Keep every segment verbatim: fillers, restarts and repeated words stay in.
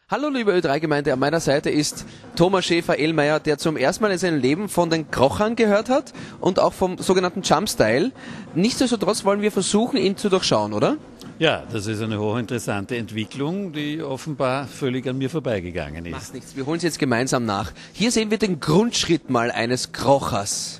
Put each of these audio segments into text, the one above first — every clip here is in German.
Hallo liebe Ö drei Gemeinde, an meiner Seite ist Thomas Schäfer-Ellmeier, der zum ersten Mal in seinem Leben von den Krochern gehört hat und auch vom sogenannten Jump-Style. Nichtsdestotrotz wollen wir versuchen, ihn zu durchschauen, oder? Ja, das ist eine hochinteressante Entwicklung, die offenbar völlig an mir vorbeigegangen ist. Macht nichts, wir holen sie jetzt gemeinsam nach. Hier sehen wir den Grundschritt mal eines Krochers.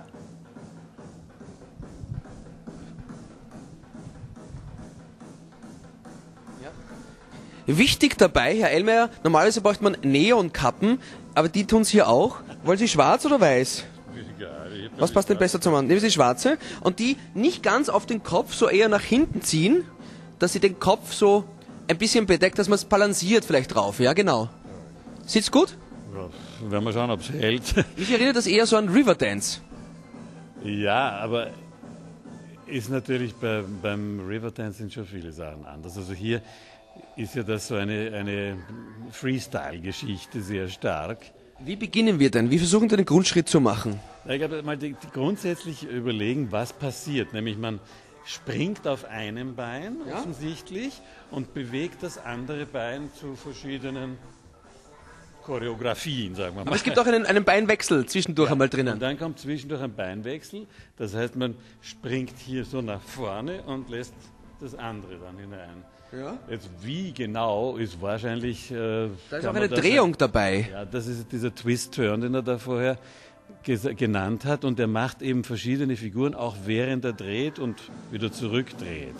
Wichtig dabei, Herr Ellmeier, normalerweise braucht man Neonkappen, aber die tun Sie hier auch. Wollen Sie schwarz oder weiß? Egal. Was passt denn besser zum Mann? Nehmen Sie schwarze und die nicht ganz auf den Kopf, so eher nach hinten ziehen, dass Sie den Kopf so ein bisschen bedeckt, dass man es balanciert vielleicht drauf. Ja, genau. Sitzt gut? Ja, werden wir schauen, ob es hält. Mich erinnert das eher so an Riverdance. Ja, aber ist natürlich bei, beim Riverdance sind schon viele Sachen anders. Also hier ist ja das so eine, eine Freestyle-Geschichte sehr stark. Wie beginnen wir denn? Wie versuchen wir den Grundschritt zu machen? Ich glaube, mal die, die grundsätzlich überlegen, was passiert. Nämlich man springt auf einem Bein Ja? offensichtlich und bewegt das andere Bein zu verschiedenen Choreografien, sagen wir mal. Aber es gibt auch einen, einen Beinwechsel zwischendurch Ja, einmal drinnen. Und dann kommt zwischendurch ein Beinwechsel. Das heißt, man springt hier so nach vorne und lässt das andere dann hinein. Ja? Jetzt wie genau ist wahrscheinlich... Äh, Da ist kann auch man eine das Drehung sagen. dabei. Ja, das ist dieser Twist-Turn, den er da vorher ges- genannt hat. Und er macht eben verschiedene Figuren, auch während er dreht und wieder zurückdreht.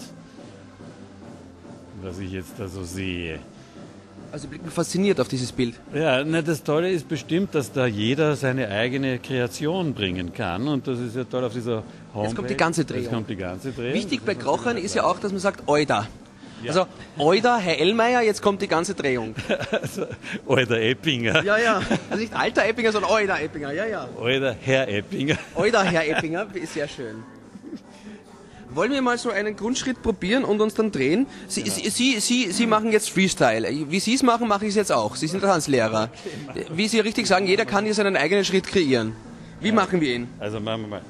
Was ich jetzt da so sehe. Also blicken fasziniert auf dieses Bild. Ja, ne, das Tolle ist bestimmt, dass da jeder seine eigene Kreation bringen kann. Und das ist ja toll auf dieser Homepage. Jetzt kommt die ganze Drehung. Jetzt kommt die ganze Drehung. Wichtig Das bei ist Krochern natürlich ist ja auch, dass man sagt Oida. Ja. Also Oida, Herr Ellmeier, jetzt kommt die ganze Drehung. also, Alter Eppinger. Ja, ja. Also nicht alter Eppinger, sondern Oida Eppinger. Ja, ja. Alter Herr Eppinger. Oida, Herr Eppinger, ist sehr schön. Wollen wir mal so einen Grundschritt probieren und uns dann drehen? Sie, Sie, Sie, Sie, Sie machen jetzt Freestyle. Wie Sie es machen, mache ich es jetzt auch. Sie sind der Tanzlehrer. Wie Sie richtig sagen, jeder kann hier seinen eigenen Schritt kreieren. Wie machen wir ihn? Also machen wir mal.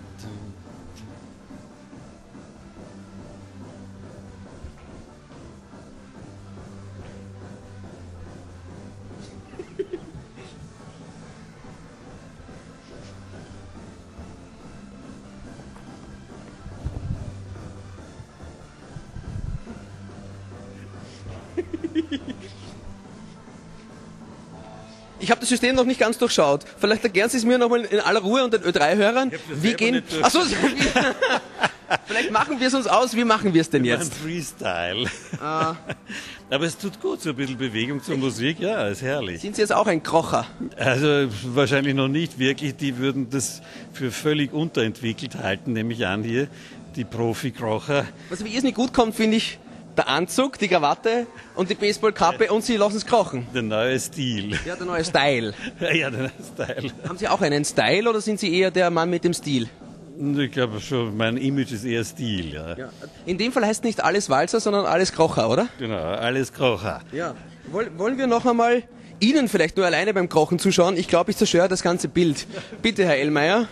Ich habe das System noch nicht ganz durchschaut. Vielleicht erklären Sie es mir nochmal in aller Ruhe und den Ö drei Hörern. das Wie selber gehen... nicht durch- Achso, vielleicht machen wir es uns aus. Wie machen wir es denn Ein jetzt? Freestyle. Ah, Aber es tut gut, so ein bisschen Bewegung zur Musik. Ja, ist herrlich. sind Sie jetzt auch ein Krocher? Also wahrscheinlich noch nicht wirklich. Die würden das für völlig unterentwickelt halten, nehme ich an hier. Die Profikrocher. Was mir irrsinnig gut kommt, finde ich, der Anzug, die Krawatte und die Baseballkappe und Sie lassen es krochen. Der neue Stil. Ja, der neue Style. Ja, der neue Style. Haben Sie auch einen Style oder sind Sie eher der Mann mit dem Stil? Ich glaube schon, mein Image ist eher Stil. Ja. Ja. In dem Fall heißt nicht alles Walzer, sondern alles Krocher, oder? Genau, alles Krocher. Ja. Woll, wollen wir noch einmal Ihnen vielleicht nur alleine beim Krochen zuschauen? Ich glaube, ich zerstöre das ganze Bild. Bitte, Herr Ellmeier.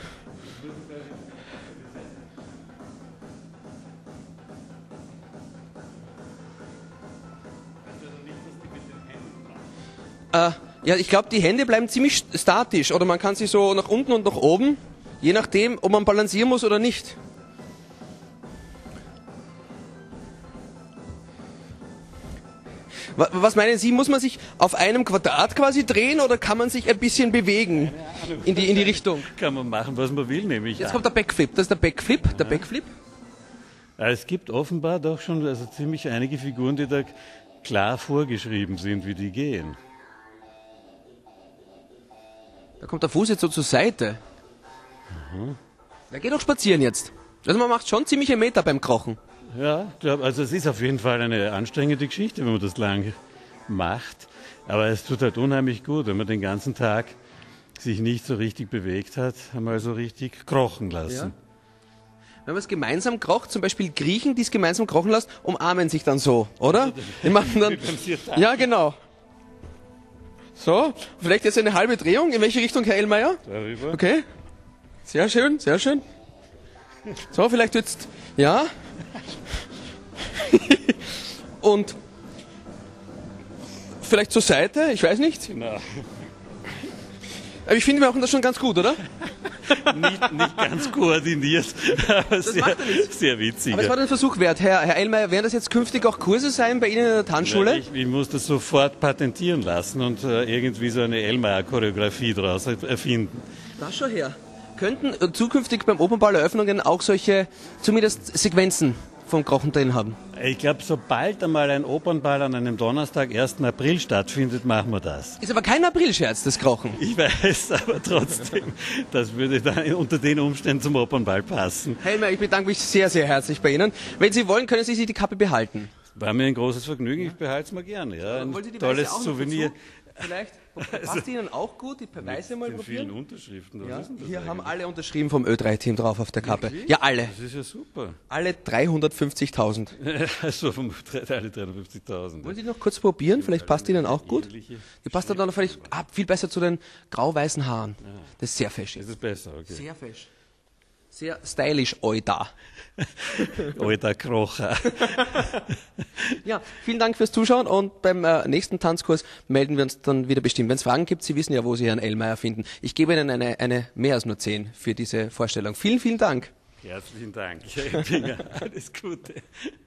Äh, ja, ich glaube, die Hände bleiben ziemlich st- statisch oder man kann sie so nach unten und nach oben, je nachdem, ob man balancieren muss oder nicht. Wa- Was meinen Sie, muss man sich auf einem Quadrat quasi drehen oder kann man sich ein bisschen bewegen in die, in die Richtung? Kann man machen, was man will, nämlich. Jetzt an. kommt der Backflip, das ist der Backflip, der Backflip. Ja, Es gibt offenbar doch schon also ziemlich einige Figuren, die da klar vorgeschrieben sind, wie die gehen. Da kommt der Fuß jetzt so zur Seite. Der geht auch spazieren jetzt. Also man macht schon ziemliche Meter beim Krochen. Ja, ich glaub, also es ist auf jeden Fall eine anstrengende Geschichte, wenn man das lang macht. Aber es tut halt unheimlich gut, wenn man den ganzen Tag sich nicht so richtig bewegt hat, einmal so richtig krochen lassen. Wenn man es gemeinsam krocht, zum Beispiel Griechen, die es gemeinsam krochen lassen, umarmen sich dann so, oder? Die machen dann, ja, genau. So, vielleicht jetzt eine halbe Drehung. In welche Richtung, Herr Ellmeier? Darüber. Okay. Sehr schön, sehr schön. So, vielleicht jetzt, ja. Und vielleicht zur Seite, ich weiß nicht. Na, Aber ich finde, wir machen das schon ganz gut, oder? nicht, nicht ganz koordiniert, aber sehr, macht er nicht. sehr witzig. Aber es war den Versuch wert. Herr, Herr Eilmeier, werden das jetzt künftig auch Kurse sein bei Ihnen in der Tanzschule? Ich, ich muss das sofort patentieren lassen und äh, irgendwie so eine Elmeier-Choreografie daraus erfinden. Na, schau her. Könnten äh, zukünftig beim Opernball-Eröffnungen auch solche, zumindest Sequenzen vom Krochen drin haben? Ich glaube, sobald einmal ein Opernball an einem Donnerstag, ersten April stattfindet, machen wir das. Ist aber kein Aprilscherz, das Krochen. Ich weiß, aber trotzdem, das würde dann unter den Umständen zum Opernball passen. Herr Eilmeier, ich bedanke mich sehr, sehr herzlich bei Ihnen. Wenn Sie wollen, können Sie sich die Kappe behalten. War mir ein großes Vergnügen, ich behalte es mir gerne. Ja. Ein Wollen Sie die tolles Weiße auch noch Souvenir. dazu? Vielleicht? Passt Ihnen auch gut, die Weiße mal Den vielen probieren? Unterschriften. Was Ja, ist denn das hier haben eigentlich? alle unterschrieben vom Ö drei Team drauf auf der Kappe. Ja, alle. Das ist ja super. Alle dreihundertfünfzigtausend. Also vom alle dreihundertfünfzigtausend. Wollen Sie noch kurz probieren? Vielleicht passt Ihnen auch gut. Die passt dann vielleicht ah, viel besser zu den grau-weißen Haaren. Das ist sehr fesch. Das ist besser, okay. Sehr fesch. Sehr stylisch, oi da. Alter Krocher. Ja, vielen Dank fürs Zuschauen und beim äh, nächsten Tanzkurs melden wir uns dann wieder bestimmt. Wenn es Fragen gibt, Sie wissen ja, wo Sie Herrn Eilmeier finden. Ich gebe Ihnen eine, eine mehr als nur zehn für diese Vorstellung. Vielen, vielen Dank. Herzlichen Dank. Herr Eppinger. Alles Gute.